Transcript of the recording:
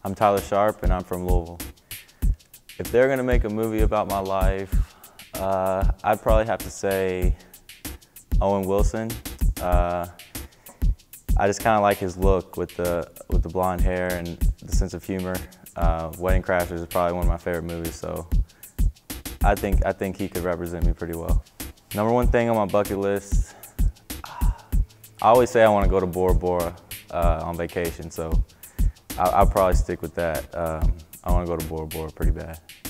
I'm Tyler Sharpe, and I'm from Louisville. If they're gonna make a movie about my life, I'd probably have to say Owen Wilson. I just kind of like his look with the blonde hair and the sense of humor. Wedding Crashers is probably one of my favorite movies, so I think he could represent me pretty well. Number one thing on my bucket list, I always say I want to go to Bora Bora on vacation, so I'll probably stick with that. I want to go to Bora Bora pretty bad.